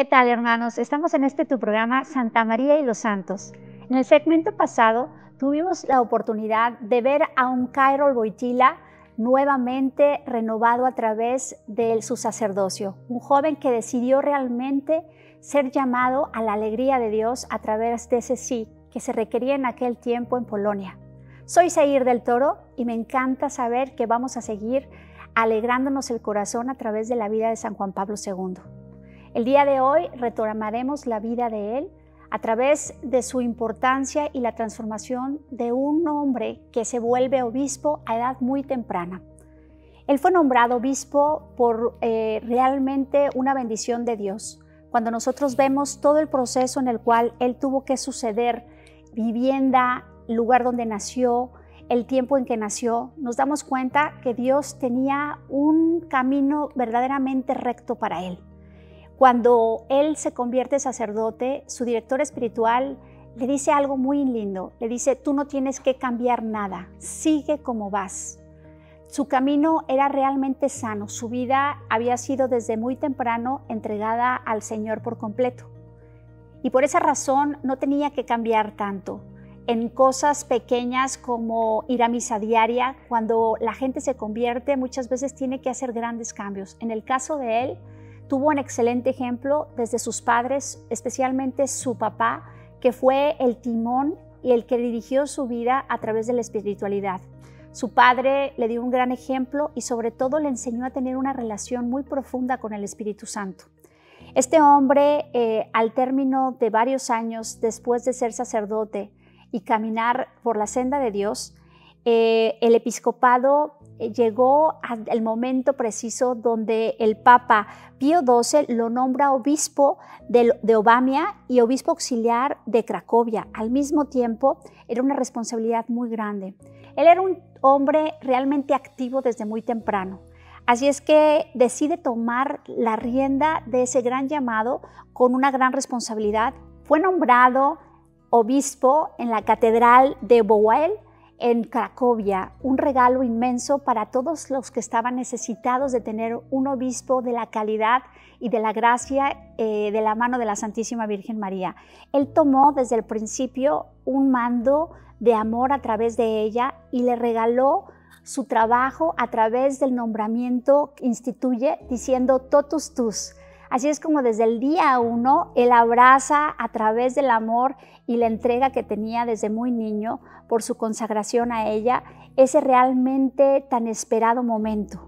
¿Qué tal, hermanos? Estamos en tu programa Santa María y los Santos. En el segmento pasado tuvimos la oportunidad de ver a un Cairo Wojtyla nuevamente renovado a través de su sacerdocio, un joven que decidió realmente ser llamado a la alegría de Dios a través de ese sí que se requería en aquel tiempo en Polonia. Soy Zair del Toro y me encanta saber que vamos a seguir alegrándonos el corazón a través de la vida de San Juan Pablo II. El día de hoy retomaremos la vida de él a través de su importancia y la transformación de un hombre que se vuelve obispo a edad muy temprana. Él fue nombrado obispo por realmente una bendición de Dios. Cuando nosotros vemos todo el proceso en el cual él tuvo que suceder, vivienda, lugar donde nació, el tiempo en que nació, nos damos cuenta que Dios tenía un camino verdaderamente recto para él. Cuando él se convierte en sacerdote, su director espiritual le dice algo muy lindo. Le dice, tú no tienes que cambiar nada, sigue como vas. Su camino era realmente sano, su vida había sido desde muy temprano entregada al Señor por completo. Y por esa razón no tenía que cambiar tanto. En cosas pequeñas como ir a misa diaria, cuando la gente se convierte, muchas veces tiene que hacer grandes cambios. En el caso de él, tuvo un excelente ejemplo desde sus padres, especialmente su papá, que fue el timón y el que dirigió su vida a través de la espiritualidad. Su padre le dio un gran ejemplo y sobre todo le enseñó a tener una relación muy profunda con el Espíritu Santo. Este hombre, al término de varios años después de ser sacerdote y caminar por la senda de Dios, el episcopado llegó al momento preciso donde el Papa Pío XII lo nombra obispo de Obamia y obispo auxiliar de Cracovia. Al mismo tiempo, era una responsabilidad muy grande. Él era un hombre realmente activo desde muy temprano. Así es que decide tomar la rienda de ese gran llamado con una gran responsabilidad. Fue nombrado obispo en la Catedral de Wawel, en Cracovia, un regalo inmenso para todos los que estaban necesitados de tener un obispo de la calidad y de la gracia de la mano de la Santísima Virgen María. Él tomó desde el principio un mando de amor a través de ella y le regaló su trabajo a través del nombramiento que instituye diciendo totus tus. Así es como desde el día 1 él abraza a través del amor y la entrega que tenía desde muy niño por su consagración a ella, ese realmente tan esperado momento.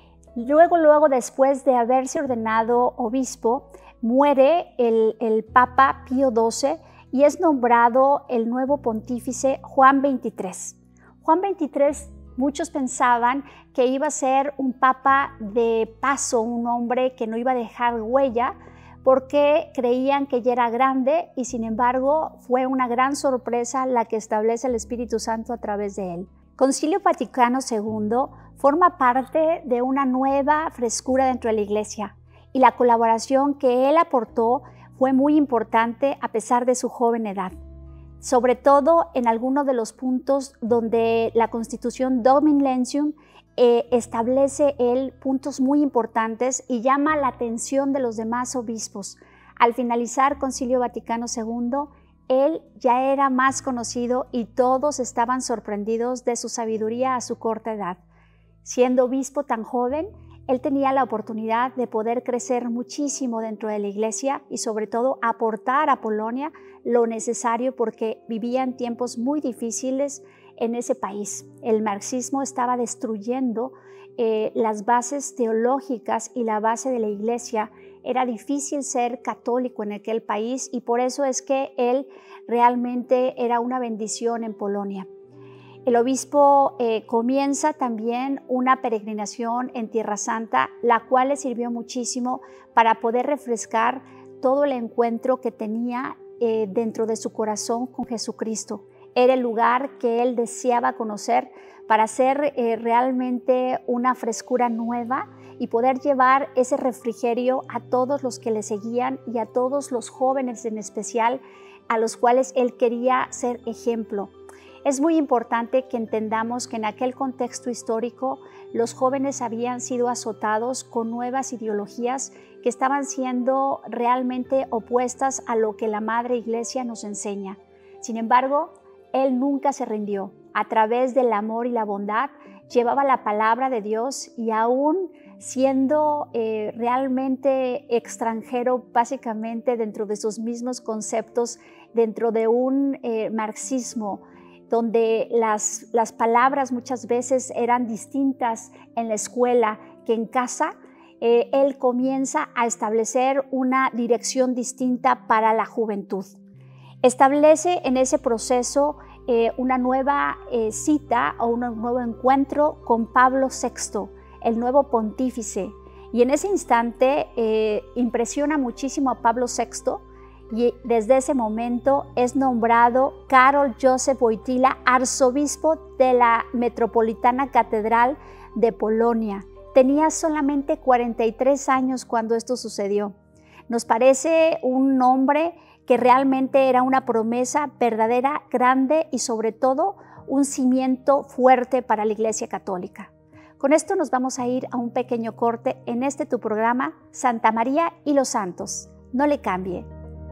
Luego después de haberse ordenado obispo, muere el Papa Pío XII y es nombrado el nuevo pontífice Juan XXIII. Juan XXIII, muchos pensaban que iba a ser un papa de paso, un hombre que no iba a dejar huella, porque creían que ya era grande y sin embargo fue una gran sorpresa la que establece el Espíritu Santo a través de él. Concilio Vaticano II forma parte de una nueva frescura dentro de la Iglesia y la colaboración que él aportó fue muy importante a pesar de su joven edad. Sobre todo en algunos de los puntos donde la Constitución Dominum Lentium establece él puntos muy importantes y llama la atención de los demás obispos. Al finalizar Concilio Vaticano II, él ya era más conocido y todos estaban sorprendidos de su sabiduría a su corta edad. Siendo obispo tan joven, él tenía la oportunidad de poder crecer muchísimo dentro de la Iglesia y sobre todo aportar a Polonia lo necesario porque vivían tiempos muy difíciles en ese país. El marxismo estaba destruyendo las bases teológicas y la base de la Iglesia. Era difícil ser católico en aquel país y por eso es que él realmente era una bendición en Polonia. El obispo comienza también una peregrinación en Tierra Santa, la cual le sirvió muchísimo para poder refrescar todo el encuentro que tenía dentro de su corazón con Jesucristo. Era el lugar que él deseaba conocer para hacer realmente una frescura nueva y poder llevar ese refrigerio a todos los que le seguían y a todos los jóvenes en especial, a los cuales él quería ser ejemplo. Es muy importante que entendamos que en aquel contexto histórico los jóvenes habían sido azotados con nuevas ideologías que estaban siendo realmente opuestas a lo que la Madre Iglesia nos enseña. Sin embargo, él nunca se rindió. A través del amor y la bondad llevaba la palabra de Dios y aún siendo realmente extranjero básicamente dentro de sus mismos conceptos, dentro de un marxismo, donde las palabras muchas veces eran distintas en la escuela que en casa, él comienza a establecer una dirección distinta para la juventud. Establece en ese proceso una nueva cita o un nuevo encuentro con Pablo VI, el nuevo pontífice. Y en ese instante impresiona muchísimo a Pablo VI y desde ese momento es nombrado Karol Józef Wojtyła arzobispo de la Metropolitana Catedral de Polonia. Tenía solamente 43 años cuando esto sucedió. Nos parece un nombre que realmente era una promesa verdadera, grande y sobre todo un cimiento fuerte para la Iglesia Católica. Con esto nos vamos a ir a un pequeño corte en tu programa Santa María y los Santos. No le cambie.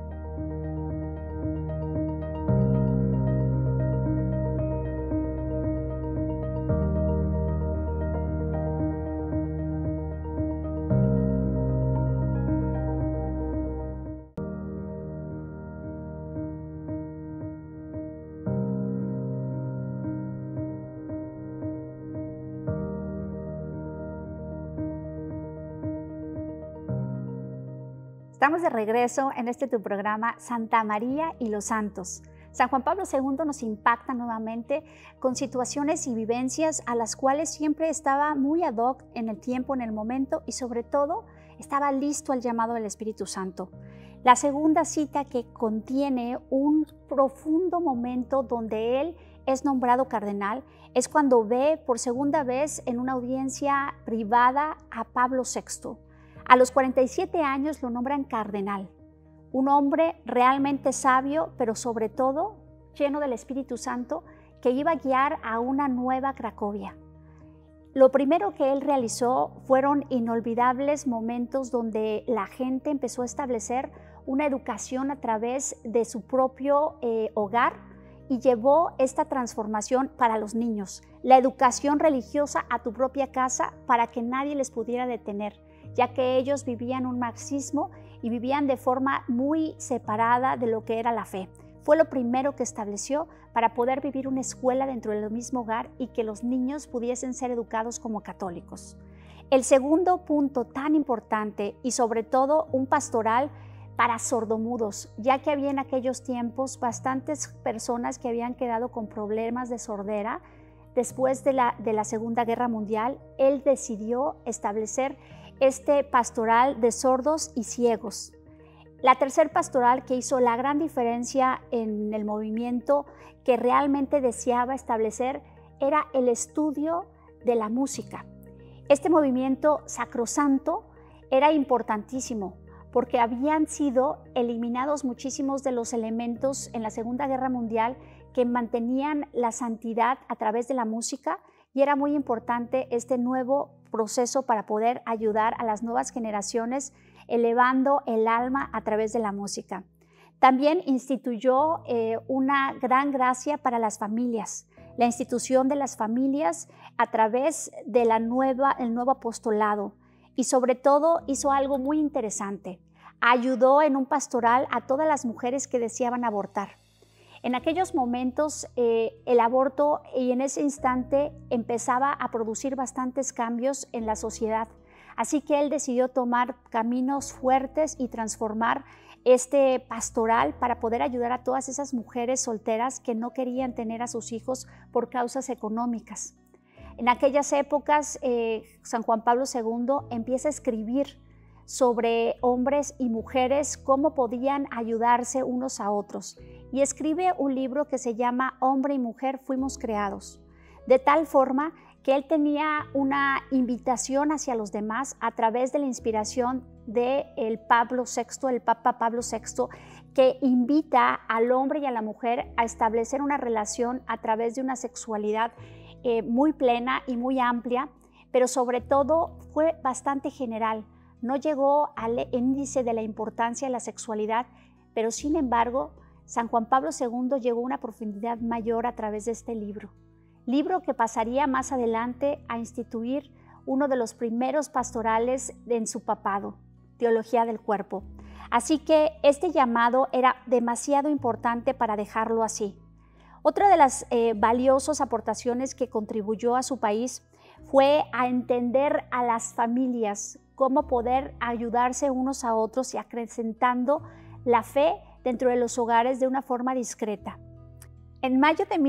Estamos de regreso en tu programa Santa María y los Santos. San Juan Pablo II nos impacta nuevamente con situaciones y vivencias a las cuales siempre estaba muy ad hoc en el tiempo, en el momento y sobre todo estaba listo al llamado del Espíritu Santo. La segunda cita que contiene un profundo momento donde él es nombrado cardenal es cuando ve por segunda vez en una audiencia privada a Pablo VI. A los 47 años lo nombran cardenal, un hombre realmente sabio, pero sobre todo lleno del Espíritu Santo, que iba a guiar a una nueva Cracovia. Lo primero que él realizó fueron inolvidables momentos donde la gente empezó a establecer una educación a través de su propio hogar y llevó esta transformación para los niños, la educación religiosa a tu propia casa para que nadie les pudiera detener, ya que ellos vivían un marxismo y vivían de forma muy separada de lo que era la fe. Fue lo primero que estableció para poder vivir una escuela dentro del mismo hogar y que los niños pudiesen ser educados como católicos. El segundo punto tan importante y sobre todo un pastoral para sordomudos, ya que había en aquellos tiempos bastantes personas que habían quedado con problemas de sordera. Después de la Segunda Guerra Mundial, él decidió establecer este pastoral de sordos y ciegos. La tercer pastoral que hizo la gran diferencia en el movimiento que realmente deseaba establecer era el estudio de la música. Este movimiento sacrosanto era importantísimo porque habían sido eliminados muchísimos de los elementos en la Segunda Guerra Mundial que mantenían la santidad a través de la música y era muy importante este nuevo proceso para poder ayudar a las nuevas generaciones elevando el alma a través de la música. También instituyó una gran gracia para las familias, la institución de las familias a través de el nuevo apostolado y sobre todo hizo algo muy interesante. Ayudó en un pastoral a todas las mujeres que deseaban abortar. En aquellos momentos el aborto y en ese instante empezaba a producir bastantes cambios en la sociedad. Así que él decidió tomar caminos fuertes y transformar este pastoral para poder ayudar a todas esas mujeres solteras que no querían tener a sus hijos por causas económicas. En aquellas épocas, San Juan Pablo II empieza a escribir sobre hombres y mujeres, cómo podían ayudarse unos a otros. Y escribe un libro que se llama Hombre y Mujer fuimos creados, de tal forma que él tenía una invitación hacia los demás a través de la inspiración del Papa Pablo VI, que invita al hombre y a la mujer a establecer una relación a través de una sexualidad muy plena y muy amplia, pero sobre todo fue bastante general. No llegó al índice de la importancia de la sexualidad, pero sin embargo, San Juan Pablo II llegó a una profundidad mayor a través de este libro que pasaría más adelante a instituir uno de los primeros pastorales en su papado, Teología del Cuerpo. Así que este llamado era demasiado importante para dejarlo así. Otra de las valiosas aportaciones que contribuyó a su país fue a entender a las familias, cómo poder ayudarse unos a otros y acrecentando la fe dentro de los hogares de una forma discreta. En mayo de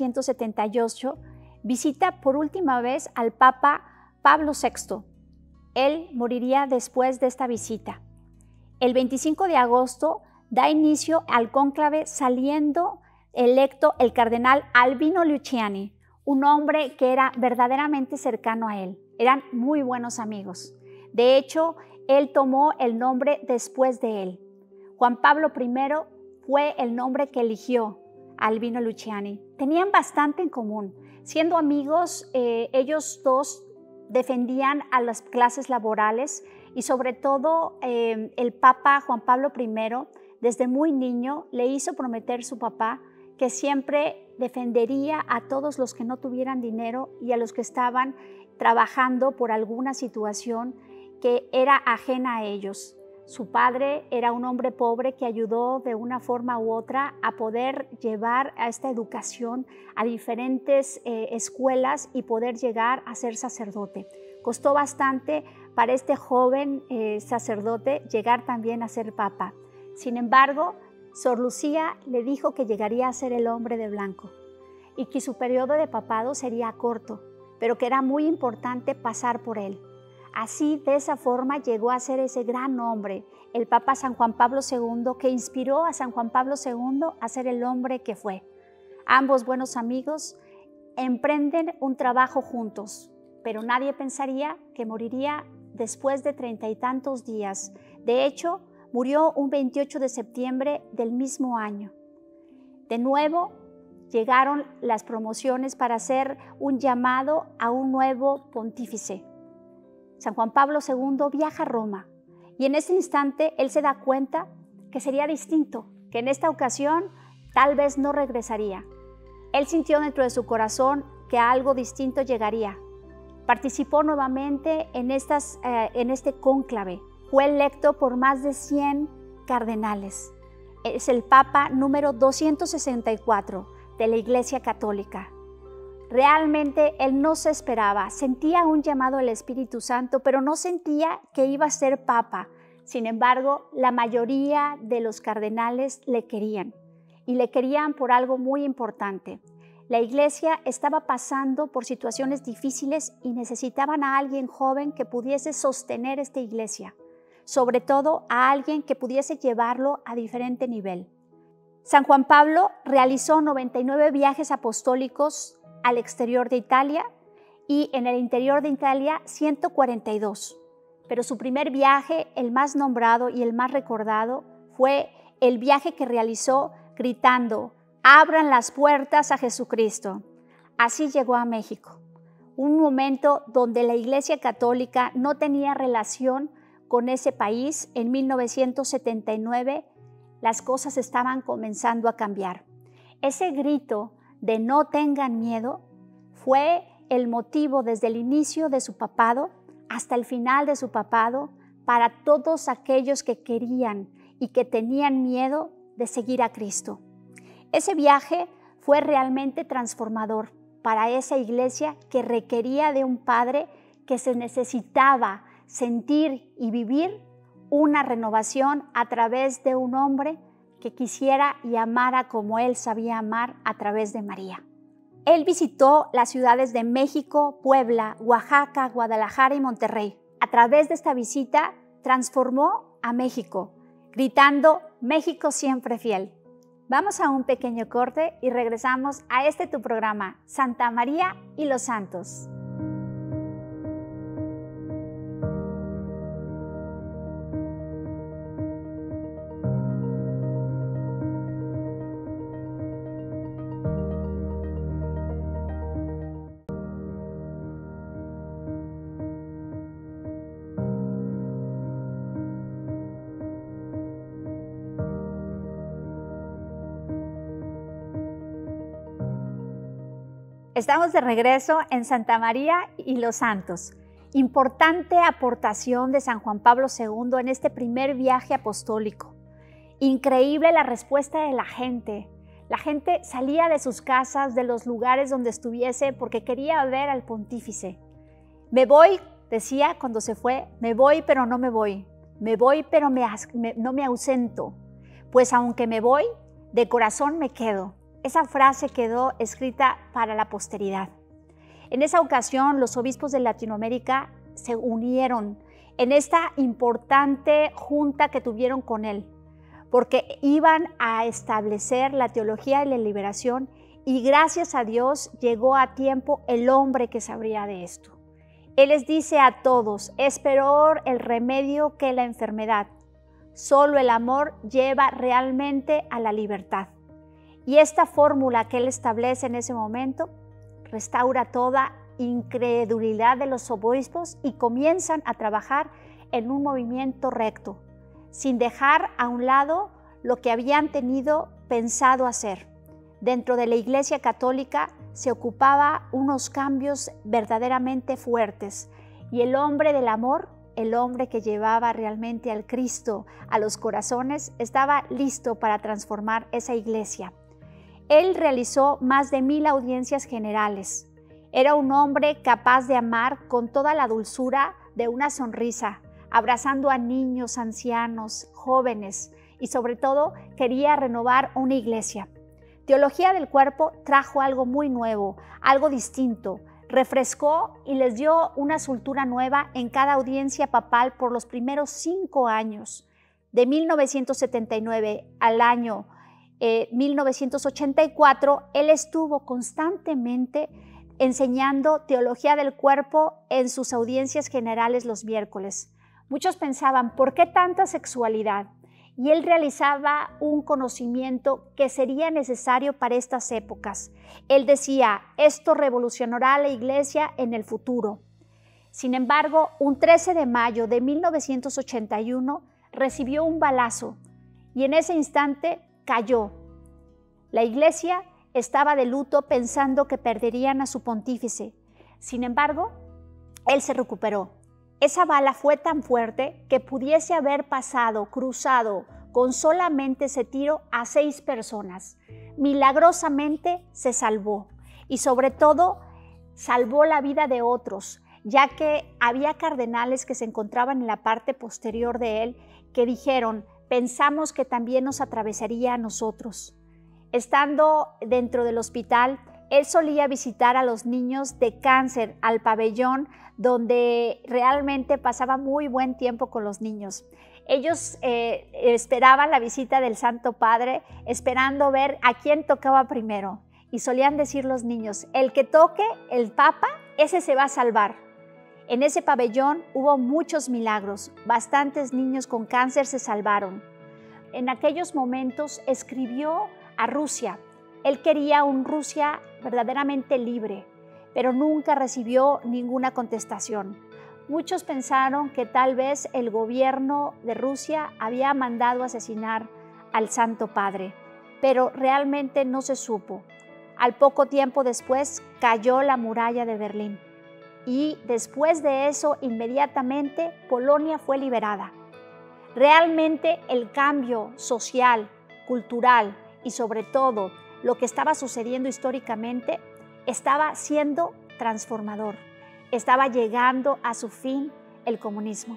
1978 visita por última vez al Papa Pablo VI. Él moriría después de esta visita. El 25 de agosto da inicio al cónclave saliendo electo el cardenal Albino Luciani, un hombre que era verdaderamente cercano a él. Eran muy buenos amigos. De hecho, él tomó el nombre después de él. Juan Pablo I fue el nombre que eligió Albino Luciani. Tenían bastante en común. Siendo amigos, ellos dos defendían a las clases laborales y sobre todo el Papa Juan Pablo I, desde muy niño, le hizo prometer a su papá que siempre defendería a todos los que no tuvieran dinero y a los que estaban trabajando por alguna situación que era ajena a ellos. Su padre era un hombre pobre que ayudó de una forma u otra a poder llevar a esta educación a diferentes escuelas y poder llegar a ser sacerdote. Costó bastante para este joven sacerdote llegar también a ser papa. Sin embargo, Sor Lucía le dijo que llegaría a ser el hombre de blanco y que su periodo de papado sería corto, pero que era muy importante pasar por él. Así, de esa forma, llegó a ser ese gran hombre, el Papa San Juan Pablo II, que inspiró a San Juan Pablo II a ser el hombre que fue. Ambos buenos amigos emprenden un trabajo juntos, pero nadie pensaría que moriría después de 30 y tantos días. De hecho, murió un 28 de septiembre del mismo año. De nuevo, llegaron las promociones para hacer un llamado a un nuevo pontífice. San Juan Pablo II viaja a Roma y en ese instante él se da cuenta que sería distinto, que en esta ocasión tal vez no regresaría. Él sintió dentro de su corazón que algo distinto llegaría. Participó nuevamente en este cónclave. Fue electo por más de 100 cardenales. Es el Papa número 264 de la Iglesia Católica. Realmente él no se esperaba, sentía un llamado del Espíritu Santo, pero no sentía que iba a ser papa. Sin embargo, la mayoría de los cardenales le querían y le querían por algo muy importante. La iglesia estaba pasando por situaciones difíciles y necesitaban a alguien joven que pudiese sostener esta iglesia, sobre todo a alguien que pudiese llevarlo a diferente nivel. San Juan Pablo realizó 99 viajes apostólicos al exterior de Italia y en el interior de Italia 142. Pero su primer viaje, el más nombrado y el más recordado, fue el viaje que realizó gritando: «Abran las puertas a Jesucristo». Así llegó a México, un momento donde la Iglesia Católica no tenía relación con ese país. En 1979 las cosas estaban comenzando a cambiar. Ese grito de «no tengan miedo» fue el motivo desde el inicio de su papado hasta el final de su papado para todos aquellos que querían y que tenían miedo de seguir a Cristo. Ese viaje fue realmente transformador para esa iglesia que requería de un padre, que se necesitaba sentir y vivir una renovación a través de un hombre que quisiera y amara como él sabía amar a través de María. Él visitó las ciudades de México, Puebla, Oaxaca, Guadalajara y Monterrey. A través de esta visita transformó a México, gritando «México siempre fiel». Vamos a un pequeño corte y regresamos a tu programa, Santa María y los Santos. Estamos de regreso en Santa María y los Santos. Importante aportación de San Juan Pablo II en este primer viaje apostólico. Increíble la respuesta de la gente. La gente salía de sus casas, de los lugares donde estuviese, porque quería ver al pontífice. Me voy, decía cuando se fue, me voy pero no me voy. Me voy pero no me ausento. Pues aunque me voy, de corazón me quedo. Esa frase quedó escrita para la posteridad. En esa ocasión, los obispos de Latinoamérica se unieron en esta importante junta que tuvieron con él, porque iban a establecer la teología de la liberación y gracias a Dios llegó a tiempo el hombre que sabría de esto. Él les dice a todos, es peor el remedio que la enfermedad. Solo el amor lleva realmente a la libertad. Y esta fórmula que él establece en ese momento restaura toda incredulidad de los obispos y comienzan a trabajar en un movimiento recto, sin dejar a un lado lo que habían tenido pensado hacer. Dentro de la Iglesia Católica se ocupaba unos cambios verdaderamente fuertes y el hombre del amor, el hombre que llevaba realmente al Cristo a los corazones, estaba listo para transformar esa iglesia. Él realizó más de 1000 audiencias generales. Era un hombre capaz de amar con toda la dulzura de una sonrisa, abrazando a niños, ancianos, jóvenes y sobre todo quería renovar una iglesia. Teología del Cuerpo trajo algo muy nuevo, algo distinto. Refrescó y les dio una soltura nueva en cada audiencia papal por los primeros 5 años. De 1979 al año 1984, él estuvo constantemente enseñando teología del cuerpo en sus audiencias generales los miércoles. Muchos pensaban, ¿por qué tanta sexualidad? Y él realizaba un conocimiento que sería necesario para estas épocas. Él decía, esto revolucionará a la iglesia en el futuro. Sin embargo, un 13 de mayo de 1981 recibió un balazo y en ese instante cayó. La iglesia estaba de luto pensando que perderían a su pontífice. Sin embargo, él se recuperó. Esa bala fue tan fuerte que pudiese haber cruzado con solamente ese tiro a 6 personas. Milagrosamente se salvó y sobre todo salvó la vida de otros, ya que había cardenales que se encontraban en la parte posterior de él que dijeron, pensamos que también nos atravesaría a nosotros. Estando dentro del hospital, él solía visitar a los niños de cáncer al pabellón, donde realmente pasaba muy buen tiempo con los niños. Ellos esperaban la visita del Santo Padre, esperando ver a quién tocaba primero. Y solían decir los niños, el que toque el Papa, ese se va a salvar. En ese pabellón hubo muchos milagros, bastantes niños con cáncer se salvaron. En aquellos momentos escribió a Rusia. Él quería un Rusia verdaderamente libre, pero nunca recibió ninguna contestación. Muchos pensaron que tal vez el gobierno de Rusia había mandado asesinar al Santo Padre, pero realmente no se supo. Al poco tiempo después cayó la muralla de Berlín. Y después de eso, inmediatamente, Polonia fue liberada. Realmente el cambio social, cultural y sobre todo lo que estaba sucediendo históricamente estaba siendo transformador. Estaba llegando a su fin el comunismo.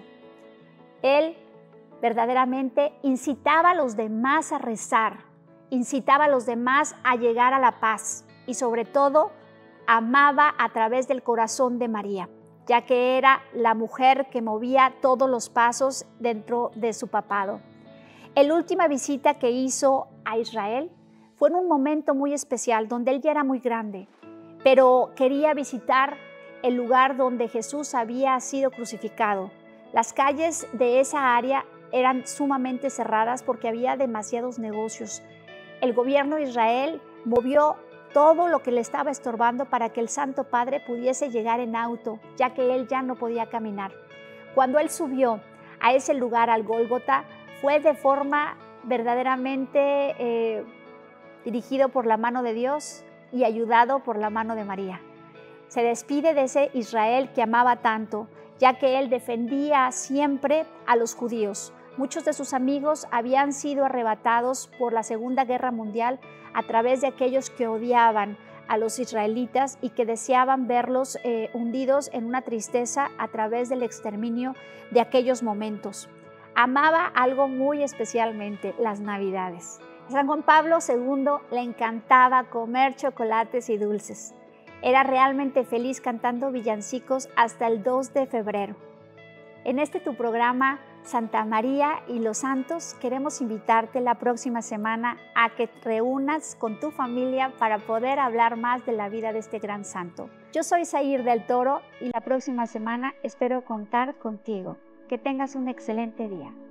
Él verdaderamente incitaba a los demás a rezar, incitaba a los demás a llegar a la paz y sobre todo amaba a través del corazón de María, ya que era la mujer que movía todos los pasos dentro de su papado. La última visita que hizo a Israel fue en un momento muy especial, donde él ya era muy grande, pero quería visitar el lugar donde Jesús había sido crucificado. Las calles de esa área eran sumamente cerradas porque había demasiados negocios. El gobierno de Israel movió todo lo que le estaba estorbando para que el Santo Padre pudiese llegar en auto, ya que él ya no podía caminar. Cuando él subió a ese lugar, al Gólgota, fue de forma verdaderamente dirigido por la mano de Dios y ayudado por la mano de María. Se despide de ese Israel que amaba tanto, ya que él defendía siempre a los judíos. Muchos de sus amigos habían sido arrebatados por la Segunda Guerra Mundial a través de aquellos que odiaban a los israelitas y que deseaban verlos hundidos en una tristeza a través del exterminio de aquellos momentos. Amaba algo muy especialmente, las Navidades. A San Juan Pablo II le encantaba comer chocolates y dulces. Era realmente feliz cantando villancicos hasta el 2 de febrero. En este tu programa, Santa María y los Santos, queremos invitarte la próxima semana a que te reúnas con tu familia para poder hablar más de la vida de este gran santo. Yo soy Zair del Toro y la próxima semana espero contar contigo. Que tengas un excelente día.